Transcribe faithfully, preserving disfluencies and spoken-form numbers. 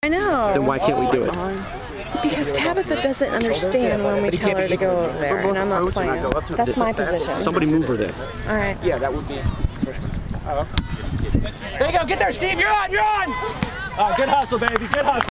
I know. Then why can't we do it? Because Tabitha doesn't understand when we tell her to go over there, and I'm not playing. That's my position. Somebody move her there. All right. Yeah, that would be. There you go. Get there, Steve. You're on. You're on. Oh, good hustle, baby. Good hustle.